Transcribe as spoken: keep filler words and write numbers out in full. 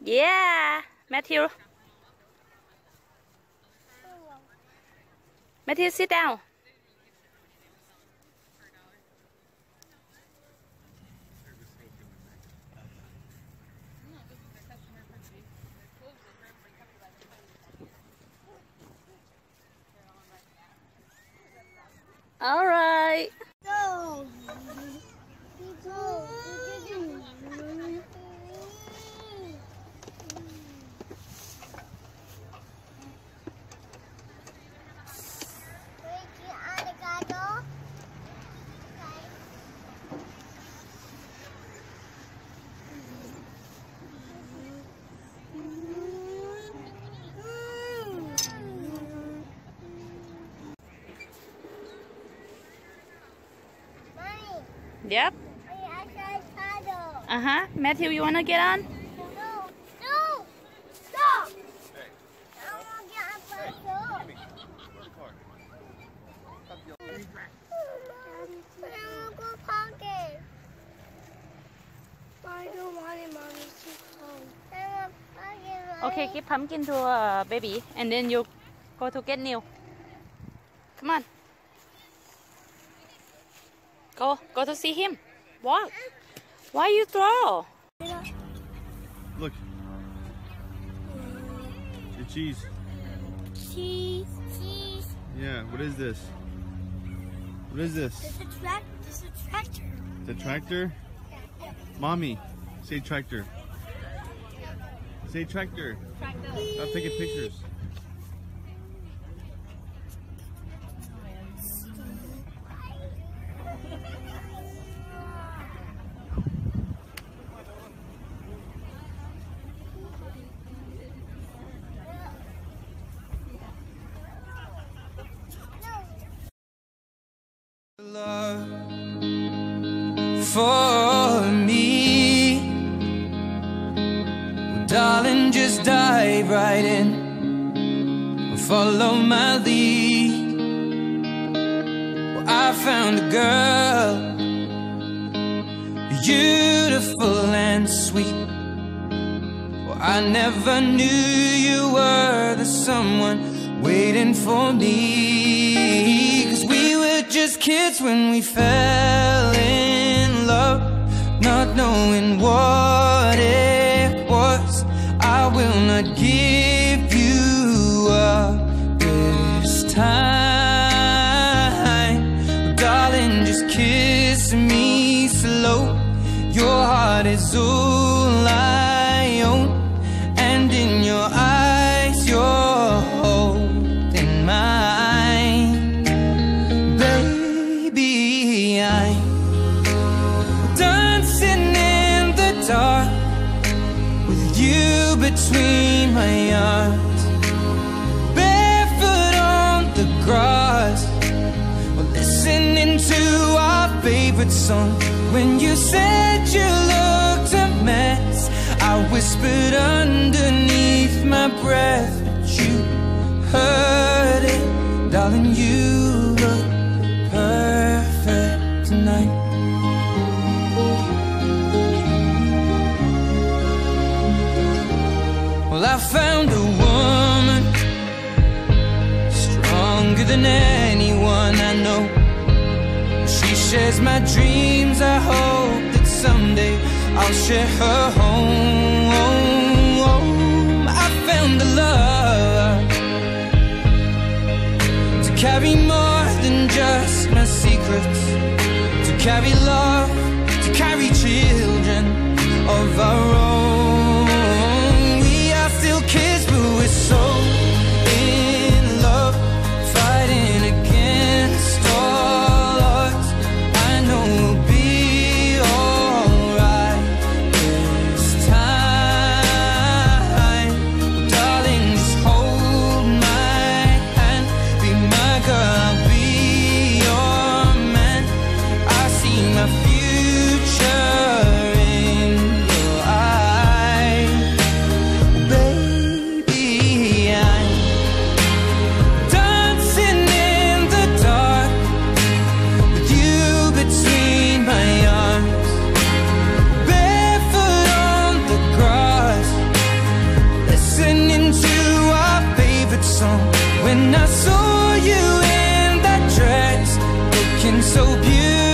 Yeah, Matthew. Matthew, sit down. All right. Go. Yep. Uh-huh. Matthew, you wanna get on? No. No. Stop. Hey. I wanna get on first. I wanna go parking. I don't want it, Mommy. Too cold. I want parking, Mommy. Okay, give pumpkin to uh, baby, and then you go to get Neil. Come on. Go, go to see him. Walk. Why you throw? Look. Your cheese. Cheese. Cheese. Yeah, what is this? What is this? It's a tractor. It's a tractor. The tractor? Mommy, say tractor. Say tractor. Tractor. Stop taking pictures. Love for me, well, darling, just dive right in, follow my lead. Well, I found a girl, beautiful and sweet. Well, I never knew you were the someone waiting for me, 'cause we were just kids when we fell in love, not knowing what it was. I will not give you up this time, oh, darling, just kiss me slow. Your heart is all I own, and in your eyes you're holding mine. Baby, I'm dancing in the dark with you between my arms, barefoot on the grass, we're listening to our favorite song. When you said you looked a mess, I whispered underneath my breath, but you heard it. Darling, you look perfect tonight. Well, I found a woman stronger than anyone I know. She shares my dreams. I hope that someday I'll share her home. I found a love to carry more than just my secrets, to carry love, to carry children of our own. We are still kids, but we're so in love, fighting against all odds. I know we'll be alright this time. Well, darling, just hold my hand, be my girl, I'll be your man. I see my future in your eyes. favorite song. When I saw you in that dress, looking so beautiful,